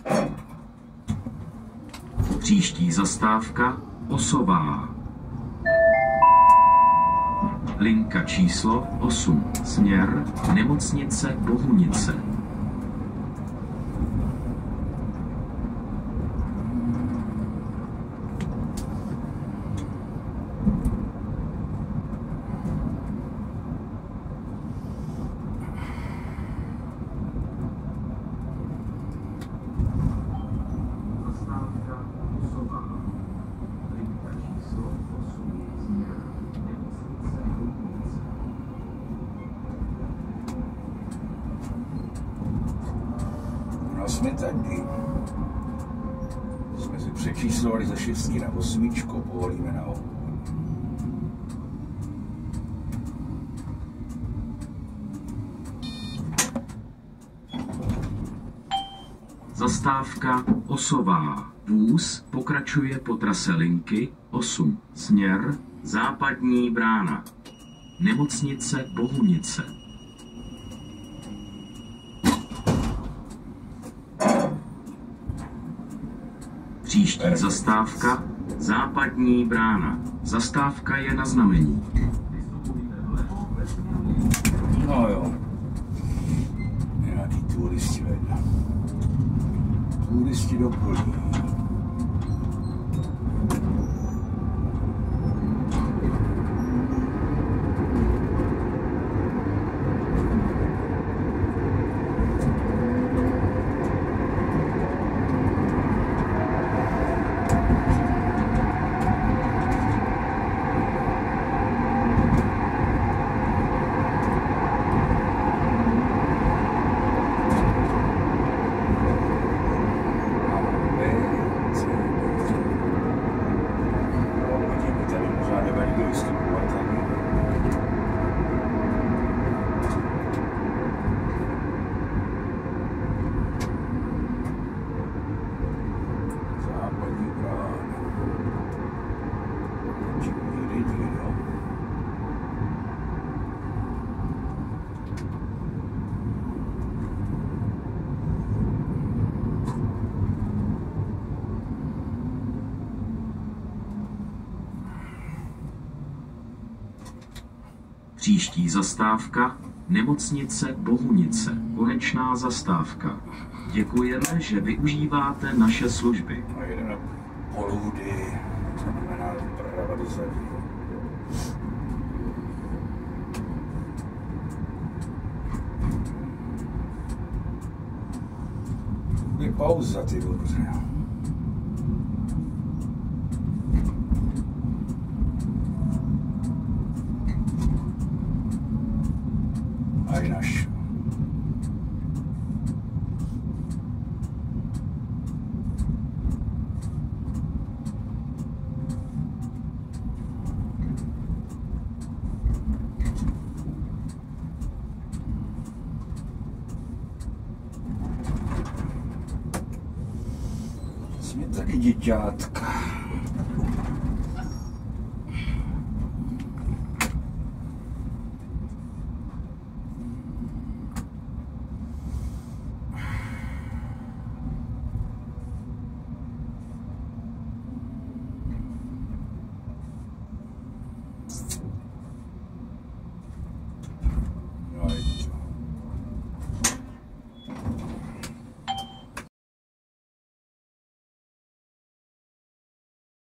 Příští zastávka Osová. Linka číslo 8. Směr Nemocnice Bohunice. No jsme tady. Jsme si přečíslovali ze 6 na 8, povolíme na 8. Zastávka Osová. Vůz pokračuje po trase linky 8. Směr Západní brána. Nemocnice Bohunice. Příští zastávka Západní brána. Zastávka je na znamení. No jo. Nějaký turisti vedle. Turisti do polí. Příští zastávka Nemocnice Bohunice. Konečná zastávka. Děkujeme, že využíváte naše služby. A jedeme na Polůdy, znamená doprava do zadí. Je pauza, ty dobře. A i naš. Jsme taky děťátka.